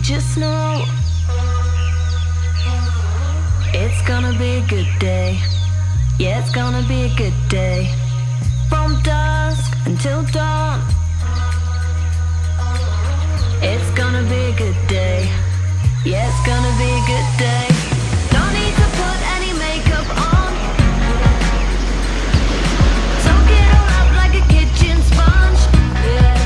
Just know it's gonna be a good day. Yeah, it's gonna be a good day. From dusk until dawn, it's gonna be a good day. Yeah, it's gonna be a good day. Don't need to put any makeup on. Soak it all up like a kitchen sponge. Yeah.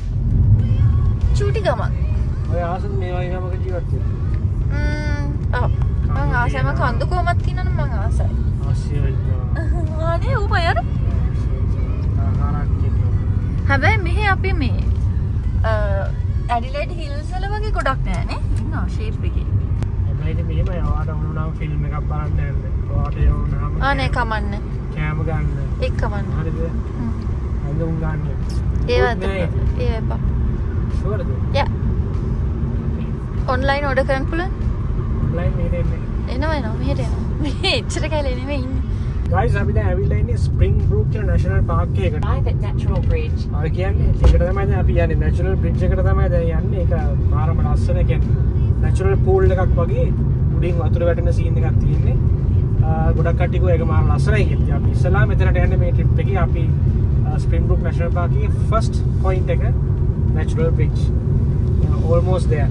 Chuti gamak. ඔය ආසත් මේ වගේ ගමක ජීවත් වෙන්න. ඔව්. මං ආසයි මං කන්දු කොහමද තියනනම් මං ආසයි. ආසිය වෙනවා. අනේ ඌ බයර. හැබැයි මෙහි අපි මේ ඇඩිලේඩ් හිල්ස් වල වගේ ගොඩක් නෑ නේ. ඉන්නවා ෂේප් එකේ. ඇඩිලේඩ් මෙහෙම ඔයාට වුණාම ෆිල්ම් එකක් බලන්න යන්න. ඔයාට ඒ වුණාම අනේ කමන්නේ. කැම ගන්න. ඒක කමන්නේ. හරිද? අඳුම් ගන්න. ඒවත් ඒ එපා. ෂුවර්ද? යා. ඔන්ලයින් ඕඩර් කරන්න පුළුවන්? ඔන්ලයින් එනවා මෙහෙට එනවා. මේ එච්චර කැලේ නෙමෙයි ඉන්නේ. Guys, අපි දැන් ඇවිල්ලා ඉන්නේ Springbrook National Park එකට. Private natural bridge. ආ කියන්නේ ඒකට තමයි දැන් අපි යන්නේ natural bridge එකට තමයි දැන් යන්නේ. ඒක මාරම ලස්සන කියන්නේ natural pool එකක් වගේ උඩින් වතුර වැටෙන scene එකක් තියෙන්නේ. ගොඩක් කට්ටිය කිව්වා ඒක මාර ලස්සනයි කියලා. අපි ඉස්සලා මෙතනට යන්නේ මේ trip එකේ අපි Springbrook National Park එකේ first point එක natural bridge. Almost there.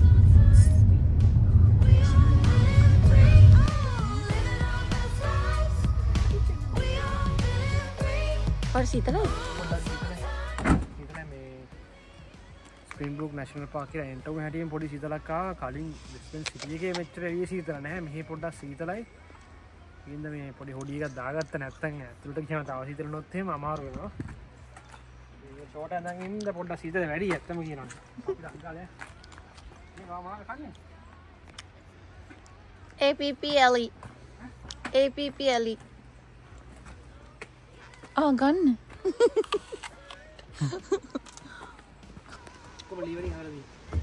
और සීතලයි. සීතලයි මේ Springbrook National Park එකේ එන්ටර් වෙන හැටියෙන් පොඩි සීතලක් ආවා. කලින් Brisbane city එකේ මෙච්චර එළිය සීතල නැහැ. මෙහි පොඩ්ඩක් සීතලයි. ඉතින් මේ පොඩි හොඩි එකක් දාගත්ත නැත්නම් ඇතුළට ගියාම තව සීතල නොත් එහෙම අමාරු වෙනවා. මේ ෂෝට් එකෙන් ඉන්න පොඩ්ඩක් සීතල වැඩි ඇත්තම කියනවා. අපි ළඟාලේ. මේ මාමා කන්නේ. APPLE. APPLE. ගන්න. කොහොම ලිවරින් හරි.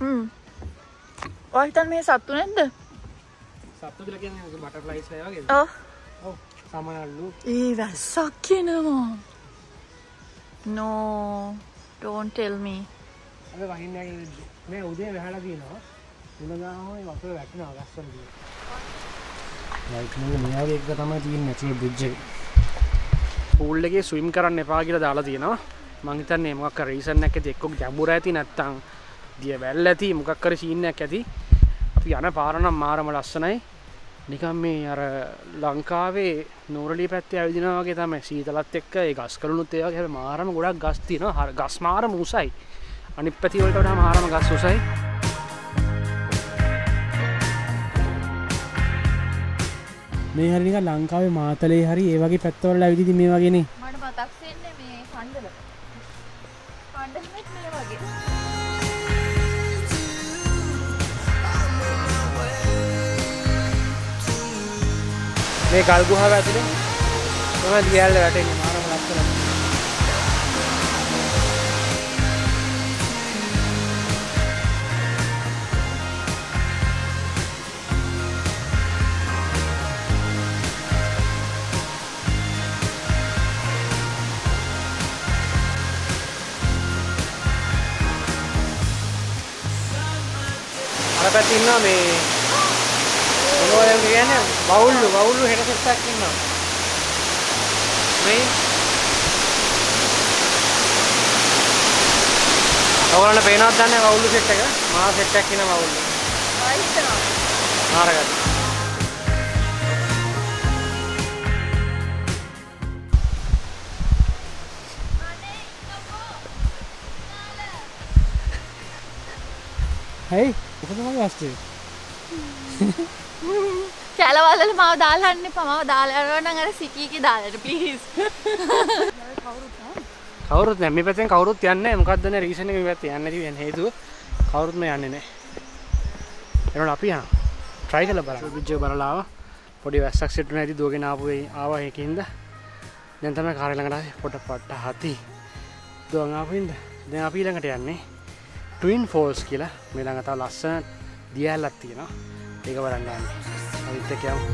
ඔයතන මේ සත්තු නැද්ද? සත්තු කියලා කියන්නේ බටර්ෆ්ලයිස් වගේ. ඔව්. ඔව්. සමනල්ලු. ඒ වැස්සක් කියනවා. No, don't tell me. අපි වහින්නේ මේ උදේ වැහලා තියෙනවා. උණගාම මේ වතුර වැටෙනවා ගස්සන දිහා. ලයිට් මේ වගේ එක තමයි තියෙන්නේ natural bridge එක. pool එකේ swim කරන්න එපා කියලා දාලා තියෙනවා. මං හිතන්නේ මොකක් කර රීසන් එකක් ඇති එක්ක ගැඹුර ඇති නැත්තම් දිය වැල් ඇති මොකක් කර සීන් එකක් ඇති. අපි යන පාර නම් මාරම ලස්සනයි. නිකන් මේ අර ලංකාවේ නෝරලී පැත්තේ ඇවිදිනවා වගේ තමයි සීතලත් එක්ක ඒ ගස් කළුණුත් ඒ වගේ මාරම ගොඩක් ගස් තියෙනවා. ගස් මාරම උසයි. අනිත් පැති වලට වඩා මාරම ගස් උසයි. මේ හරි නිකන් ලංකාවේ මාතලේ හරි ඒ වගේ පැත්තවල ඇවිදින් මේ වගේනේ. මට මතක් වෙන්නේ මේ කණ්ඩල. කණ්ඩලෙත් මේ වගේ. මේ ගල් ගුහාව ඇතුලේ තමයි දියැල්ල වැටෙන්නේ මාරම ලස්සනයි. අර පැත්තේ ඉන්නවා මේ මොනවද කියන්නේ වවුල්ලු හෙට සෙට්ටක් ඉන්නවා මේ ඔයාලට පේනවද දන්නේ වවුල්ලු සෙට් එක මහා සෙට් එකක් ඉන්නවා වවුල්ලු හිතනවා මාරගත්තා Hey, මොකද මගේ වස්තුවේ? කැලවල මාව දාලා යන්න එපා. මාව දාලා යනවා නම් අර සිකීගේ දාලට ප්ලීස්. කවුරුත් නැහැ. මේ පැත්තෙන් කවුරුත් යන්නේ නැහැ. මොකක්ද නේ රීසන් එක මේ පැත්තේ යන්නේ නැති වෙන හේතුව. කවුරුත් මේ යන්නේ නැහැ. එනකොට අපි යනවා. try කරලා බලන්න. බ්‍රිජ් එක බලලා ආවා. පොඩි වැස්සක් සෙට් වෙනා ඉතින් දුවගෙන ආවා ඒකින්ද. දැන් තමයි කාර්ය ළඟට පොටපට්ට හති. දුවන් ආපින්ද. දැන් අපි ළඟට යන්නේ Twin Falls කියලා මේ ළඟ තව ලස්සන දියැලක් තියෙනවා. ඒක බලන්න යන්නේ. අනිත් එක යමු.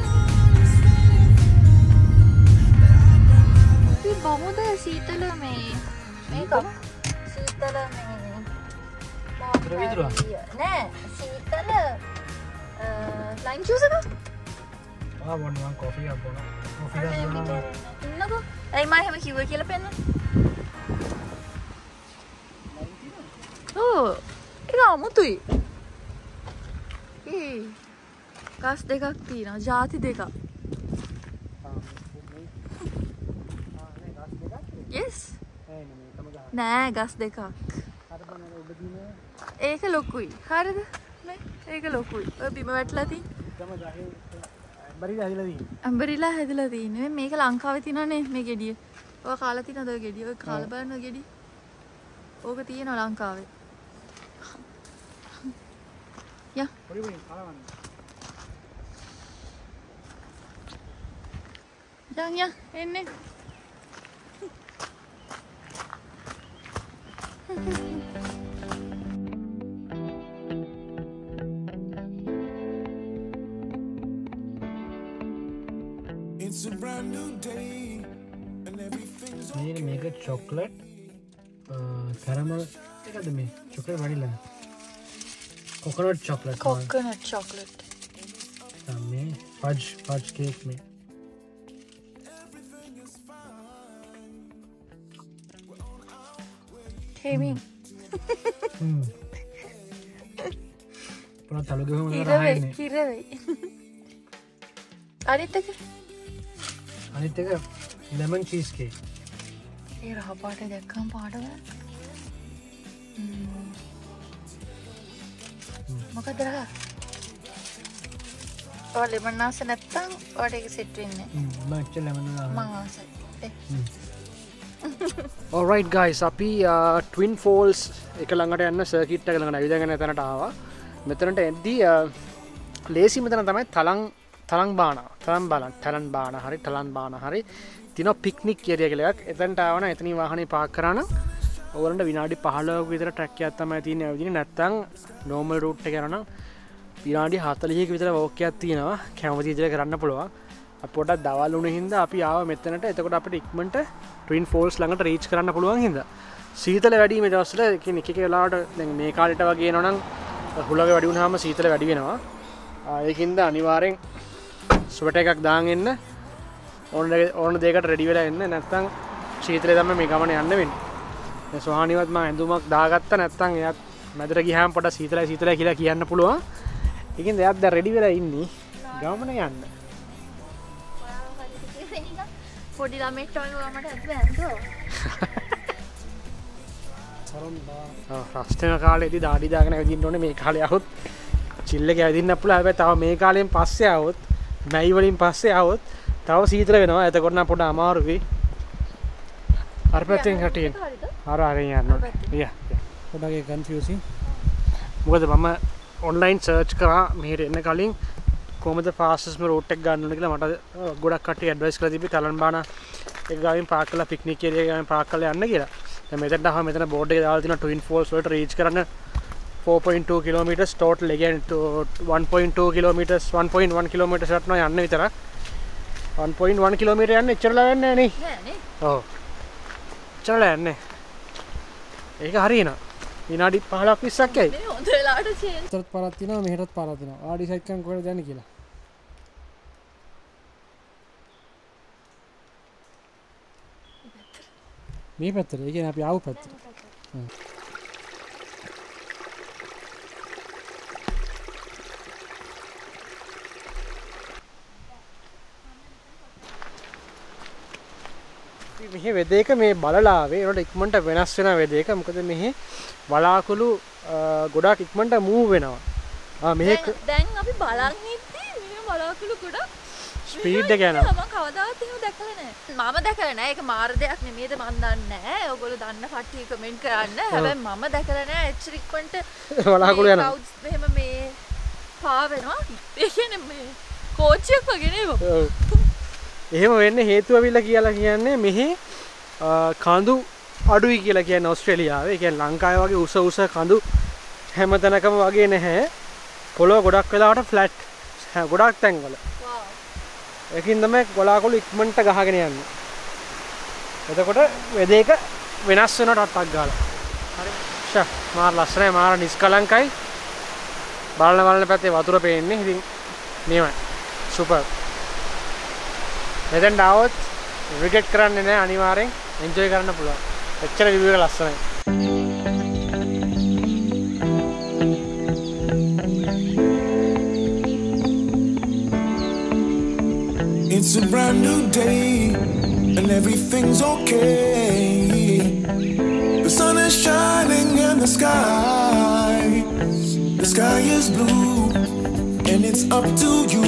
අපි බමුද සීතල මේක සීතල මේ නෑ සීතල ලයිම් ජූස් එක බොන්න කොෆි එකක් බොන්න. කොෆි එකක් බොන්න. ඉන්නකෝ. ඇයි මම එහෙම කිව්වේ කියලා පෙන්නන්න. ඕ ඒක අමුතුයි. ගස් දෙකක් තියෙනවා. ಜಾති දෙකක්. yes නෑ ගස් දෙකක්. ඒක ලොකුයි. හරිද? මේ ඒක ලොකුයි. ඔය බිම වැටලා තියෙන්නේ. අම්බරිලා හැදලා තියෙන්නේ. මේක ලංකාවේ තියෙනනේ මේ ගෙඩිය. ඔය කාලා තියෙනද ඔය ගෙඩිය? ඔය කාලා බලන්න ඔය ගෙඩිය. ඕක තියෙනවා ලංකාවේ. යා. පොඩි පොඩි කාලවන්න. යා එන්නේ. It's a brand new day and everything's මේක චොක්ලට් කැරමල් එකද මේ චොක්ලට් වනිලා कोकोनट चॉकलेट में फज केक में पूरा तलु के हम किरवे अनित का लेमन चीज केक ये रहा पाटे देखम पाडवा මොකද රහ ඔය ලෙමන් ආස නැත්තම් ඔයාට ඒක සෙට් වෙන්නේ මම ඇක්චුලි ලෙමන් මම ආසයි alright guys අපි twin falls එක ළඟට යන්න සර්කිට් එක ළඟට ඇවිදගෙන එතනට ආවා මෙතනට එද්දී ලේසි මෙතන තමයි තලං බාන හරි තින පික්නික් ඒරියා කියලා එකක් එතනට ආවන එතනින් වාහනේ පාක් කරා නම් ඔයගොල්ලන්ට විනාඩි 15ක විතර ට්‍රැක් එකක් තමයි තියෙන්නේ ඇවිදින්න නැත්නම් normal route එක යනවා නම් විනාඩි 40ක විතර walk එකක් තියෙනවා කැමති විදිහට කරන්න පුළුවන් අපි පොඩක් දවල් වුණ හින්දා අපි ආවා මෙතනට එතකොට අපිට ඉක්මනට Twin Falls ළඟට reach කරන්න පුළුවන් හින්දා සීතල වැඩි මේ දවස්වල කියන්නේ එක වෙලාවට දැන් මේ කාලෙට වගේ එනවනම් හුලඟ වැඩි වුණාම සීතල වැඩි වෙනවා ඒකින්ද අනිවාර්යෙන් ස්වෙටර් එකක් දාන් එන්න ඕන දෙයකට රෙඩි වෙලා එන්න නැත්නම් සීතලේ තමයි මේ ගමන යන්න වෙන්නේ සෝහානිවත් මම ඇඳුමක් දාගත්තා නැත්නම් එයාත් මැදට ගියාම පොඩ සීතලයි කියලා කියන්න පුළුවන්. ඒකින්ද එයාත් දැන් රෙඩි වෙලා ඉන්නේ ගමන යන්න. පොඩි ළමෙක්ට වගේ මට ඇඳුම් රස්තන කාලේදී දාඩි දාගෙන ඇවිදින්න ඕනේ මේ කාලේ આવොත් චිල් එක ඇවිදින්න පුළුවන්. හැබැයි තව මේ කාලෙන් පස්සේ આવොත් මැයි වලින් පස්සේ આવොත් තව සීතල වෙනවා. එතකොට නම් පොඩ අමාරුයි. අර පැත්තෙන් හටියෙන් අර අරගෙන යන්න ඕනේ. පොඩ්ඩක් කන්ෆියුසින්. මොකද මම ඔන්ලයින් සර්ච් කරා මෙහෙට එන්න කලින් කොහොමද ෆාස්ටස්ම රූට් එක ගන්න ඕනේ කියලා මට ගොඩක් කට්ටිය ඇඩ්වයිස් කරලා තිබ්බේ තලන් බාන එක ගාවින් පාක් කරලා පික්නික් ඒරියා ගාවින් පාක් කරලා යන්න කියලා. දැන් මෙතනට ආවම මෙතන බෝඩ් එකේ දාලා තියෙනවා Twin Falls වලට රීච් කරන්න 4.2 kilometers total again 1.2 kilometers 1.1 kilometers යනවා යන්න විතරක් 1.1 kilometer යන්න එච්චරලා යන්නේ නැහැ නේ. ඔව්. එච්චරලා යන්නේ. ඒක හරියනවා. විනාඩි 15ක් 20ක් යයි. මේ හොඳ වෙලාවට චේන්ජ්. උතරත් පාරක් තියෙනවා මෙහෙටත් පාරක් තියෙනවා. ආ ඩිසයිඩ් කරන් කොහෙද යන්නේ කියලා. මේ පැත්තට. ඒ කියන්නේ අපි ආව පැත්තට. මෙහි වෙදේක මේ බලලා ආවේ ඒකට ඉක්මනට වෙනස් වෙන වෙදේක මොකද මෙහි වලාකුළු ගොඩක් ඉක්මනට මූව් වෙනවා මෙහි දැන් අපි බලන් ඉද්දි මේ වලාකුළු ගොඩක් ස්පීඩ් එක යනවා මම කවදාවත් එහෙම දැකලා නැහැ මම දැකලා නැහැ ඒක මාර දෙයක් නෙමෙයිද මන් දන්නේ නැහැ ඔයගොල්ලෝ දන්න කට්ටිය කමෙන්ට් කරන්න හැබැයි මම දැකලා නැහැ එච්චර ඉක්මනට වලාකුළු යනවා කවුඩ්ස් මෙහෙම මේ පා වෙනවා ඒ කියන්නේ මේ කෝච්චියක් වගේ නේද එහෙම වෙන්න හේතුව අවිල්ල කියලා කියන්නේ මෙහි කඳු අඩුයි කියලා කියන්නේ ඕස්ට්‍රේලියාවේ. ඒ කියන්නේ ලංකාවේ වගේ උස කඳු හැමතැනකම වගේ නැහැ. පොළොව ගොඩක් වෙලාවට ෆ්ලැට් ගොඩක් තැන්වල. වාව්. ඒකින් තමයි ගොලාකුළු ඉක්මනට ගහගෙන යන්නේ. එතකොට වෙදේක වෙනස් වෙනවා ටට්ටක් ගාලා. හරි. මාර ලස්සනයි මාර නිස්කලංකයි. බලන පැත්තේ වතුර පේන්නේ. ඉතින් මේවයි. සුපර්. මෙතෙන් ආවොත් රිග්‍රෙට් කරන්නේ නැහැ අනිවාර්යෙන්. එන්ජොයි කරන්න පුළුවන්. එච්චර view එක ලස්සනයි. It's a brand new day and everything's okay. The sun is shining in the sky is blue and it's up to you.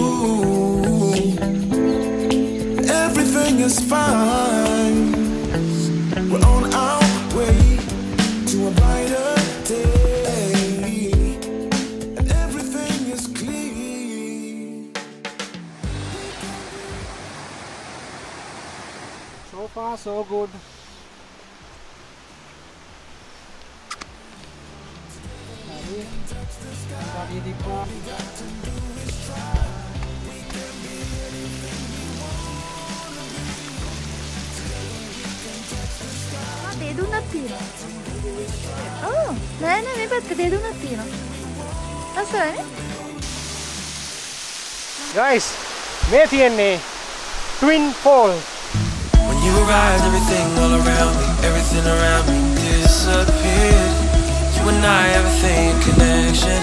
Everything is fine. We're on our way to a brighter day and everything is clean. So far so good. දෙදුන්නක් තියෙනවා. ඔව් නෑ මේ පැත්තේ දෙදුන්නක් තියෙනවා. ලස්සනනේ. Guys, මේ තියෙන්නේ Twin Falls. When you arrived, everything all around me, everything around me disappeared. You and I have a thing, connection.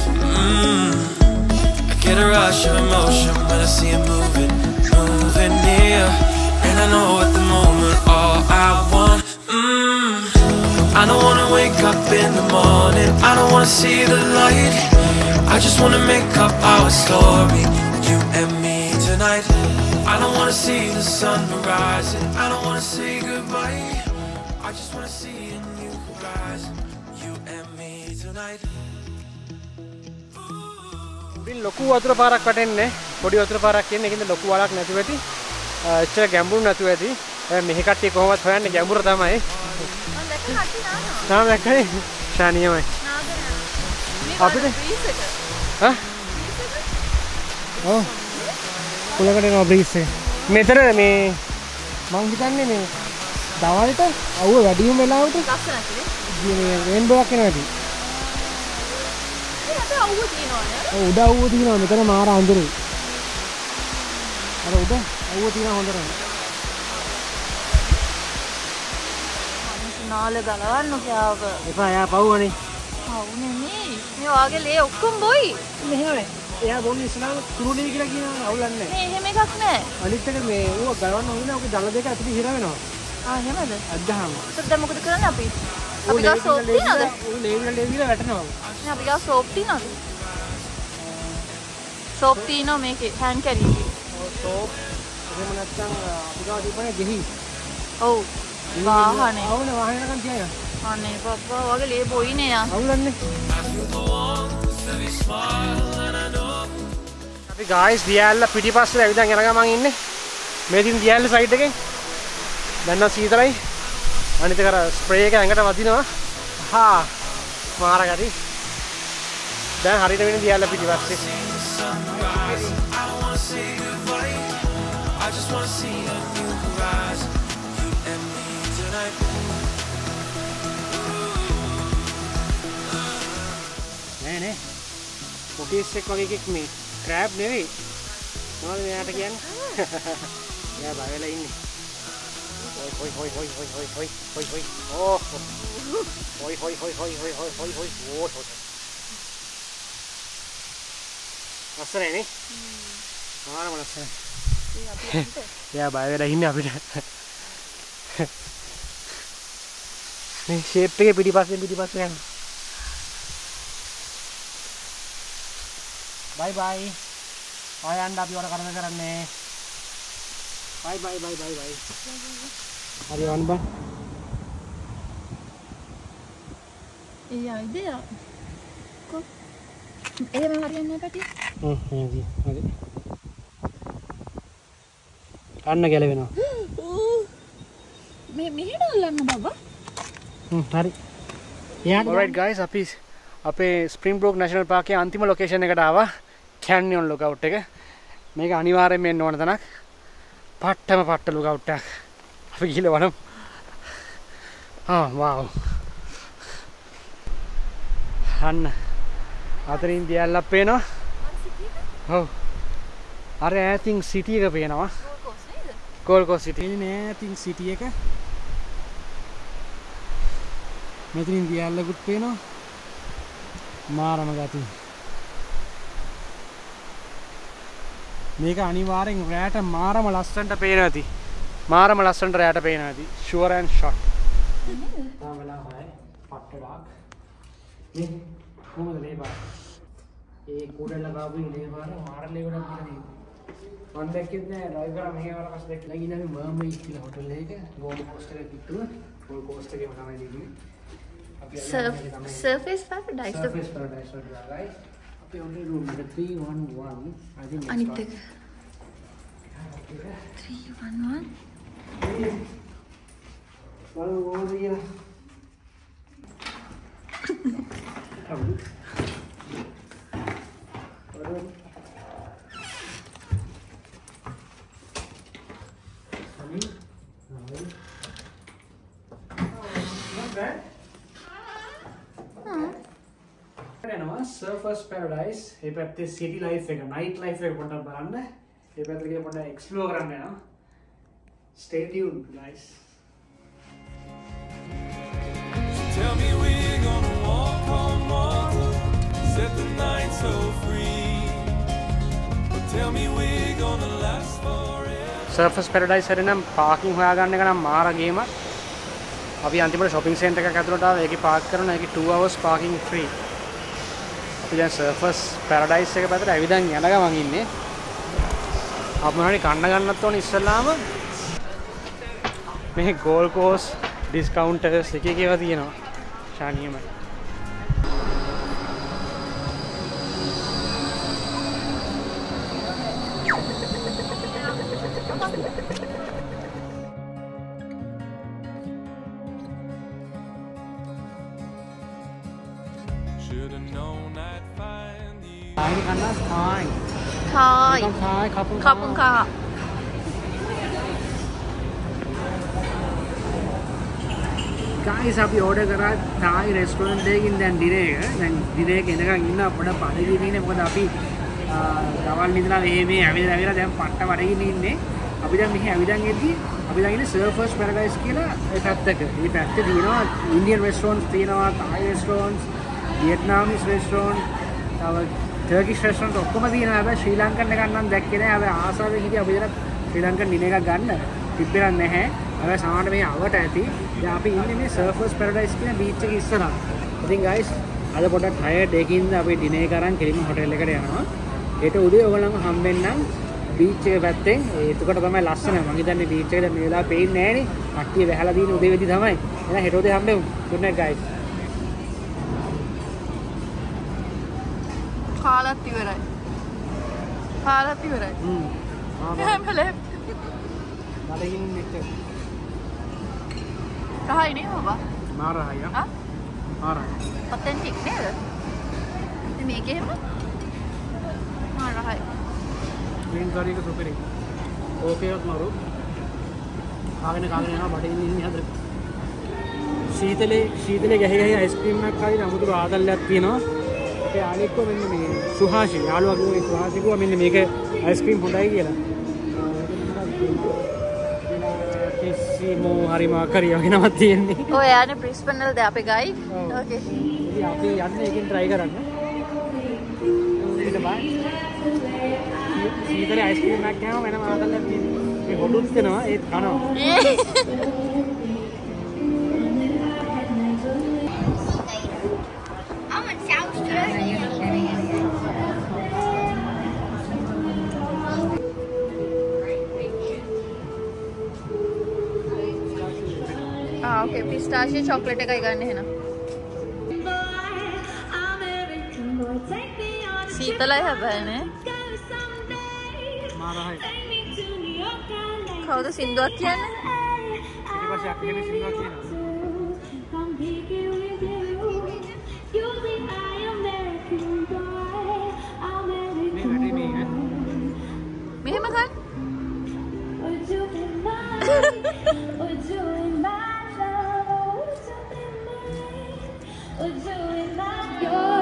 I get a rush of emotion when I see you moving near. And I know at the moment all I want. I don't wanna wake up in the morning, I don't wanna see the light. I just wanna make up our story, you and me tonight. I don't wanna see the sun rising, I don't wanna say goodbye. I just wanna see a new horizon, you and me tonight. ඉතින් ලොකු වතුර පාරක් වටෙන්නේ පොඩි වතුර පාරක් කියන්නේ ඒකින්ද ලොකු වලක් නැතුව ඇති. එච්චර ගැඹුරු නැතුව ඇති. මෙහි කට්ටිය කොහොමවත් හොයන්නේ ගැඹුර තමයි. තාම දැක්කනේ ශානියමයි. අපිට හා? ඔව්. කුලකට එනවා බ්‍රීස් එක. මෙතන මේ මං හිතන්නේ මේ දවල්ට අවුව වැඩිම වෙලාවට ලස්සනයි. මේ රේන්බෝක් එනවා ඇති. ඒකට අවුව තියෙනවනේ. ඔව් උඩ අවුව තියෙනවා මෙතන මාර අඳුරුයි. අර උඩ අවුව තියෙනවා හොඳට. නාල ගලවන්න කෑව. එපා යා පව්වනේ. අවුනේ මේ වාගේ ලේ ඔක්කොම බොයි. මෙහෙමයි. එයා බොන්නේ ඉස්ලාම තුරුලේ කියලා කියනවා අවුලක් නැහැ. මේ එහෙම එකක් නැහැ. අනිත් එක මේ ඌව ගලවන්න ඕනේ ඔක දල දෙක ඇතුලේ හිර වෙනවා. එහෙමද? අද්දාම. ඒත් දැන් මොකද කරන්නේ අපි? අපි ගා සෝප් තියනද? ඌ ලේවිලා වැටෙනවා. නේ අපි ගා සෝප් තියනද? සෝප් තියනවා මේකේ හෑන්ඩ් කැරි එකේ. ඔව් සෝප්. එහෙම නැත්නම් අපි ගාව දීපනේ ගෙහි. ඔව්. වාහනේ. අවුනේ වාහනේ නකන් තියන. අනේ පප්පා වගේ ලේ බොයිනේ යා. අවුලන්නේ. අපි ගායිස් දියැල්ල පිටිපස්සේ ඇවිදන් යන ගමන් ඉන්නේ. මේ දින් දියැල්ල සයිඩ් එකෙන්. දැන් නම් සීතලයි. අනිත් එක අර ස්ප්‍රේ එක ඇඟට වදිනවා. හා මාර ගැටි. දැන් හරියට වෙන දියැල්ල පිටිපස්සේ. I just wanna see a new horizon, you and me tonight. නෑ පොටිස් එක් වගේ එකෙක් මේ ක්‍රෑබ් නෙවෙයි මොනවද මෙයාට කියන්නේ එයා බය වෙලා ඉන්නේ හොයි ඕ හොයි ලස්සනයි නේ මාරම ලස්සනයි එයා බය වෙලා ඉන්නේ අපිට මේ ෂේප් එකේ පිටිපස්සෙන් යනවා bye bye ආයන්න අපි වර කරදර කරන්නේ bye hari වන් බං ඉතින් එහෙම හරියන්නේ නැහැ පැටි. හරි. අන්න ගැලවෙනවා. මේ මෙහෙට අල්ලන්න බබා. හරි. Alright guys, අපි අපේ Springbrook National Park එකේ අන්තිම ලොකේෂන් එකට ආවා. Canyon lookout එක. මේක අනිවාර්යෙන් මෙන්න ඕන තැනක්. පට්ට lookout එකක්. අපි ගිහලා වරමු. wow. අන්න අතරින් දියල්ලක් පේනවා. ඔව්. අර ඈතින් සිටි එක පේනවා. ගෝල්ඩ් කෝස්ට් සිටි. ඉන්නේ ඈතින් සිටි එක. මෙතනින් දියල්ලකුත් පේනවා. මාරම ගතිය. මේක අනිවාර්යෙන් රැට මාරම ලස්සනට පේනවා ඇති. මාරම ලස්සනට රැට පේනවා ඇති. Sure and shot. තාම වෙලා හොයයි. පට්ටඩක්. මේ කොහොමද මේ පාර? ඒ කුඩල ගාපු ඉන්නේ පාර මාරලේ ගොඩක් කියලා මම දැක්කේ නෑ ඩ්‍රයිව් කරා මෙහෙ වර පස්සේ දැක්කලා ගිහින් අපි මර්මයිඩ් කියලා හොටල් එකක ගෝල්ඩ් කෝස්ට් එකේ කිට්ටුව ගෝල්ඩ් කෝස්ට් එකේම තමයි ඉන්නේ. Surface paradise. Surface paradise වලට ගායි. අපි only room number 311. I think අනිත් එක 311. වල ඕන කියලා. Surface paradise. ඒ පැත්තේ city life එක, night life එක පොඩ්ඩක් බලන්න. ඒ පැත්තට ගිහලා පොඩ්ඩක් explore කරන්න යනවා. Stay tuned guys. Tell me we're gonna walk on water, set the night so free. But tell me we're gonna last forever. Surface paradise හැරෙ නම් parking හොයාගන්න එක නම් මාර ගේමක්. අපි අන්තිමට shopping center එකක් ඇතුළට ආවා. ඒකේ park කරනවා. ඒකේ 2 hours parking free. අපි දැන් Surface paradise එක පැත්තට ඇවිදන් යන ගමන් ඉන්නේ. අපි මොනවාරි කන්න ගන්නත් ඕනේ ඉස්සෙල්ලාම. මේ Gold Coast discounters එක ඒවා තියෙනවා. ශානියමයි. Should have known I'd find you. Thai කන්න Thai. Thai. Thai කපුන් කා. guys අපි order කරා Thai restaurant එකකින් දැන් dinner එක. දැන් dinner එක එනකන් ඉන්න අපිට බඩගිනි ඉන්නේ. මොකද අපි දවල් ඉඳලා මේ ඇවිදලා දැන් පට්ට බඩගිනි ඉන්නේ. අපි දැන් මෙහි ඇවිදන් එද්දි අපි දැන් ඉන්නේ Surface paradise කියලා ඒ පැත්තක. මේ පැත්තේ තියෙනවා Indian restaurants තියෙනවා, Thai restaurants, Vietnamese restaurant, තව Turkish restaurant ඔක්කොම තියෙනවා. හැබැයි ශ්‍රී ලංකන් එකක් නම් දැක්කේ නැහැ. හැබැයි ආසාවෙන් හිටියා අපි දැන් ශ්‍රී ලංකන් dinner එකක් ගන්න. තිබ්බේ නැහැ. හැබැයි සමහරට මේ අවට ඇති. දැන් අපි ඉන්නේ මේ Surface paradise කියන beach එකේ ඉස්සරහා. ඉතින් guys අද පොඩක් tired එකකින්ද අපි dinner එක අරන් කෙලින්ම hotel එකට යනවා. ඒට උදේ ඔයගොල්ලන්ව හම්බෙන්නම් beach එක පැත්තෙන්. ඒකට තමයි ලස්සන. මම හිතන්නේ beach එක දැන් මේ වෙලාව පේන්නේ නැහනේ. කට්ටිය වැහලා දින උදේ වෙදි තමයි. එහෙනම් හෙට උදේ හම්බෙමු. good night guys. කාලත් ඉවරයි. හැමලේ. බඩගින්න එක්ක. රහයි නේ බබා. මාරහයි ආ. මාරහයි. ඔතෙන්ටික් නේද? ඉතින් මේකෙම මාරහයි. green curry එක සුපිරි. ඕකේවත් මාරු. කාගෙන යනවා බඩගින්න ඉන්නේ හදලා. සීතලේ ගහේ ice cream එකක් හරි අමුතු ආදල්ලයක් තියෙනවා. ඒ ආලෙක්කෝ මෙන්න මේ සුහාෂි යාළුවා කිව්වා සුහාෂි කිව්වා මෙන්න මේක ice cream හොඳයි කියලා. කිසිමෝ හරි මාකරිය වගේ නමක් තියෙන්නේ. ඔය යන්නේ බ්‍රිස්බන් වලද අපේ ගයි? ඕකේ. ඉතින් අපි යන්නේ එකෙන් try කරන්න. ඊට බයි. සීතලේ ice cream එකක් ගාම වෙනම ආදල්ලක් තියෙනවා. මේ හොඩුත් දෙනවා ඒත් කනවා. Okay, pistachio chocolate එකයි ගන්න එහෙනම්. සීතලයි හැබැයිනේ. මාරහයි. කවුද සින්දුවක් කියන්නේ? ඊට පස්සේ අක්කේ සින්දුවක් කියනවා. මෙහෙම ගන්න. You're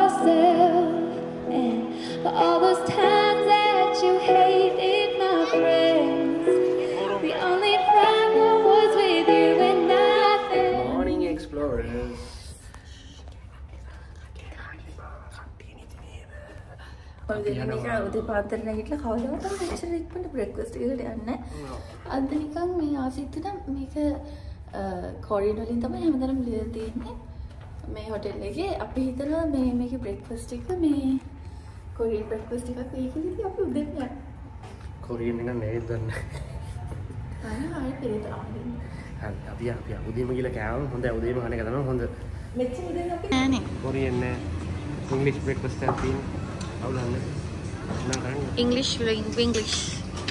මේක උදේ පාන්දර නැගිටලා කවදාම තමයි එච්චර ඉක්මනට බ්‍රෙක්ෆාස්ට් එකට යන්නේ. අද නිකන් මේ ආසිතට මේක කොරියන් වලින් තමයි හැමදාම ලියලා තියෙන්නේ. මේ හොටෙල් එකේ අපි හිතනවා මේකේ බ්‍රෙක්ෆාස්ට් එක මේ කොරියන් බ්‍රෙක්ෆාස්ට් එකක් වෙයි කියලා අපි උදේ යන්නේ. කොරියන් එක නෙවෙයි දන්නේ. අනේ පෙරේත ආන්නේ. හරි අපි උදේම ගිහලා කෑවම හොඳයි උදේම කන එක තමයි හොඳ. මෙච්චර උදේ අපි නෑනේ. කොරියන් නෑ. ඉංග්‍රීසි බ්‍රෙක්ෆාස්ට් එකක් තියෙන. අවුලන්නේ. නම් කරන්නේ. ඉංග්‍රීසි ඉංග්‍රීසි.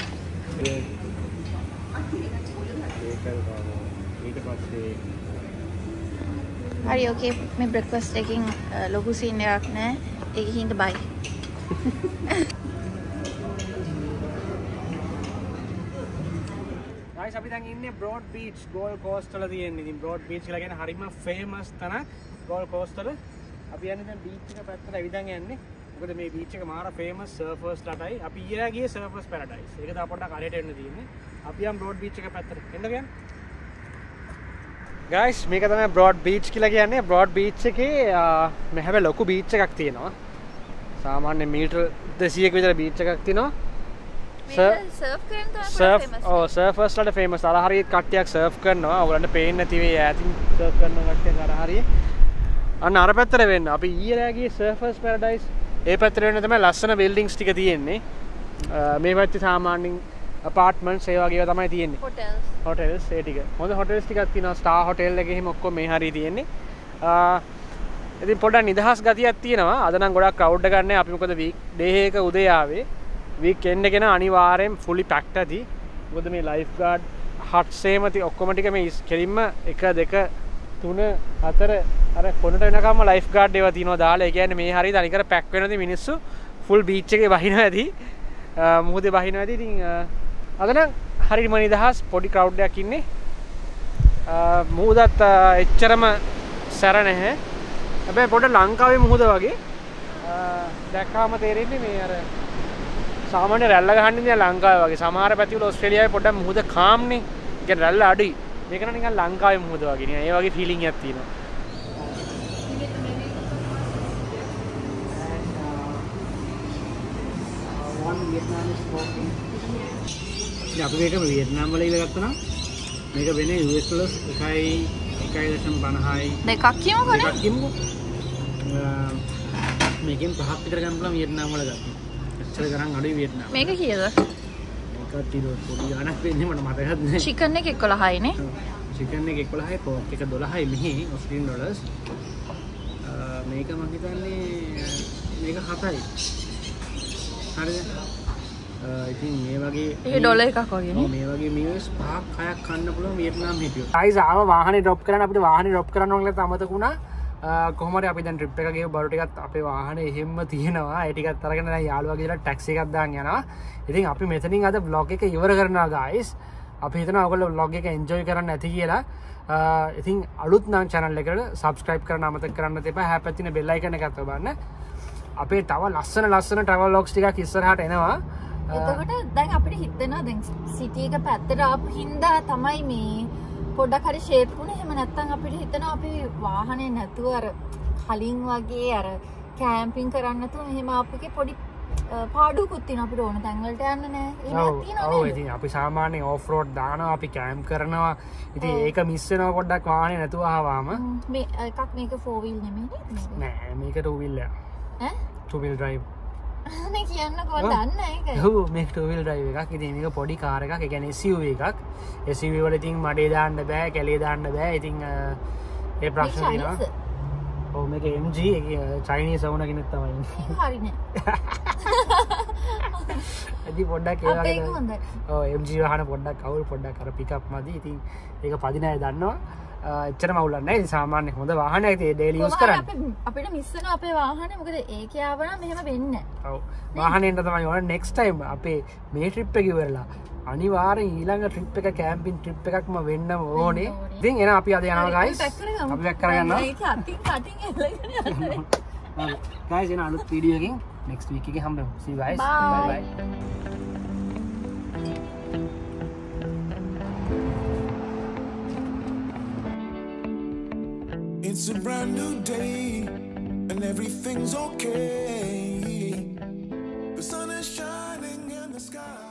ඊට පස්සේ හරි ඕකේ මේ බ්‍රෙක්ෆාස්ට් එකකින් ලොකු සීන් එකක් නෑ. ඒක හින්දා බයි. guys අපි දැන් ඉන්නේ බ්‍රෝඩ් බීච් ගෝල්ඩ් කෝස්ට් වල තියෙන්නේ. ඉතින් බ්‍රෝඩ් බීච් කියලා කියන්නේ හරිම ෆේමස් තැනක් ගෝල්ඩ් කෝස්ට් වල. අපි යන්නේ දැන් බීච් එක පැත්තට ඇවිදන් යන්නේ. මොකද මේ බීච් එක මාර ෆේමස් සර්ෆර්ස් ලටයි. අපි ඊයේ ගියේ සර්ෆර්ස් පැරඩයිස්. ඒක තමයි පොඩ්ඩක් හරියට එන්න තියෙන්නේ. අපි යම් බ්‍රෝඩ් බීච් එක පැත්තට. එන්න කියන්නේ. guys මේක තමයි බ්‍රෝඩ් බීච් කියලා කියන්නේ. බ්‍රෝඩ් බීච් එකේ මේ හැබැයි ලොකු බීච් එකක් තියෙනවා. සාමාන්‍ය මීටර් 200ක විතර බීච් එකක් තියෙනවා. සර්ෆර්ස් ලට ෆේමස්. අර හරියට කට්ටියක් සර්ෆ් කරනවා. ඔයගලන්ට පේන්නේ නැති වෙයි ඈතින් සර්ෆ් කරන කට්ටියක් අර හරිය. අන්න අර පැත්තට වෙන්න. අපි ඊයේ ගියේ සර්ෆර්ස් පැරඩයිස්. ඒ පැත්තට වෙන්න තමයි ලස්සන බිල්ඩින්ග්ස් ටික තියෙන්නේ. මේ පැත්තේ සාමාන්‍යයෙන් apartments ඒ වගේ ඒවා තමයි තියෙන්නේ. hotels ඒ ටික. හොඳ hotels ටිකක් තියෙනවා. star hotel එකේ එහෙම ඔක්කොම මේ හරිය තියෙන්නේ. ඉතින් පොඩ්ඩක් නිදහස් ගතියක් තියෙනවා. අද නම් ගොඩක් crowd එකක් නැහැ. අපි මොකද week day එක උදේ ආවේ. weekend එක න අනිවාර්යෙන් fully packed ඇති. මොකද මේ life guard huts එහෙම ඔක්කොම ටික මේ කෙලින්ම 1 2 3 4 අර කොනට වෙනකම්ම life guard ඒවා තියෙනවා දාලා. ඒ කියන්නේ මේ හරියට අනිකර pack වෙනදී මිනිස්සු full beach එකේ වහිනවා ඇති. මුහුදේ වහිනවා ඇති. ඉතින් අද නම් හරියම නිදහස් පොඩි crowd එකක් ඉන්නේ. මුහුදත් එච්චරම සැර නැහැ. හැබැයි පොඩ ලංකාවේ මුහුද වගේ දැක්කාම තේරෙන්නේ මේ අර සාමාන්‍ය රැල්ල ගහන්නේ ඉතින් ලංකාවේ වගේ. සමහර පැතිවල ඕස්ට්‍රේලියාවේ පොඩ්ඩක් මුහුද කාම්නේ. ඒ කියන්නේ රැල්ල අඩුයි. මේක නම් නිකන් ලංකාවේ මුහුද වගේ නේ. ඒ වගේ ෆීලිං එකක් තියෙනවා. අපි මේක වියට්නාම් වල ඉල ගත්තා නම් මේක වෙන්නේ US ඩොලර්ස් 1.50යි දෙකක් කියමුකෝ නේ. දෙකක් කියමුකෝ. මේකෙන් පහක් විතර ගන්න පුළුවන් වියට්නාම් වල ගත්තා. එච්චර ගණන් අඩුයි වියට්නාම්. මේක කීයද? මේක ටිකක් පොඩි ගණක් වෙන්නේ මට මතකත් නැහැ. චිකන් එක 11යි නේ. චිකන් එක 11යි පෝක් එක 12යි මෙහි ඔස්ට්‍රේලියානු ඩොලර්ස්. මේක මම හිතන්නේ මේක 7යි. හරිද? ඉතින් මේ වගේ ඒ ඩොලර් එකක් වගේ නේ. මේ වගේ මියස් 5ක් 6ක් කන්න පුළුවන් වියට්නාම් හිටියෝ. guys ආව වාහනේ drop කරන්න අපිට වාහනේ drop කරන්න ඕන කියලා අමතක වුණා. කොහොම හරි අපි දැන් trip එක ගිහුව බරු ටිකත් අපේ වාහනේ එහෙම්ම තියෙනවා. ඒ ටිකත් අරගෙන දැන් යාළුවා ගිහලා ටැක්සි එකක් දාන්න යනවා. ඉතින් අපි මෙතනින් අද vlog එක ඉවර කරනවා guys. අපි හිතනවා ඔයගොල්ලෝ vlog එක enjoy කරන්න ඇති කියලා. ඉතින් අලුත් නම් channel එකට subscribe කරන්න අමතක කරන්න එපා. හැපැත්තේ තියෙන bell icon එකත් ඔබන්න. අපේ තව ලස්සන travel vlogs ටිකක් ඉස්සරහට එනවා. එතකොට දැන් අපිට හිතෙනවා දැන් සිටි එක පැත්තට ආපු හින්දා තමයි මේ පොඩ්ඩක් හරි ෂේප් වුණේ. එහෙම නැත්නම් අපිට හිතෙනවා අපි වාහනේ නැතුව අර කලින් වගේ අර කැම්පින් කරන්න නැතුව මෙහෙම ආපුකේ පොඩි පාඩුවකුත් තියෙනවා. අපිට ඕන තැන් වලට යන්න නෑ. ඒක තියෙනවා. ඔව් ඉතින් අපි සාමාන්‍යයෙන් ඔෆ් රෝඩ් දානවා, අපි කැම්ප් කරනවා. ඉතින් ඒක මිස් වෙනවා පොඩ්ඩක් වාහනේ නැතුව ආවම. මේ එකක් මේක 4 wheel නෙමෙයි නේද? නෑ මේක 2 wheel එක. 2 wheel drive. නේ කියන්නකෝ දන්න ඒක. ඔව් මේක 2 wheel drive එකක්. ඉතින් මේක පොඩි කාර් එකක්. ඒ කියන්නේ SUV එකක්. SUV වල ඉතින් මඩේ දාන්න බෑ, කැලේ දාන්න බෑ. ඉතින් ඒ ප්‍රශ්න තියෙනවා. ඔව් මේක MG චයිනීස් වුණ කෙනෙක් තමයි. හරි නෑ. අදි පොඩ්ඩක් ඒ වගේ. ඔව් MG වහන පොඩ්ඩක් අවුල් පොඩ්ඩක් අර පිකප් මදි. ඉතින් ඒක පදින අය දන්නවා. එච්චරම අවුලක් නැහැ. ඉතින් සාමාන්‍ය හොඳ වාහනයක් ඉතින් ඩේලි යූස් කරන්න. අපිට මිස් වෙනවා අපේ වාහනේ. මොකද ඒකේ ආවනම් මෙහෙම වෙන්නේ නැහැ. ඔව්. වාහනේට තමයි ඕන next time අපේ මේ trip එක ඉවරලා අනිවාර්යෙන් ඊළඟ trip එක කැම්පින් trip එකක්ම වෙන්නම ඕනේ. ඉතින් එන අපි අද යනවා guys. අපි පැක් කරගන්නවා. ඒක අතින් කටින් එල්ලගෙන යන්න. හරි. guys එන අලුත් වීඩියෝ එකකින් next week එකේ හම්බෙමු. see you guys. bye bye. It's a brand new day and everything's okay. The sun the sky.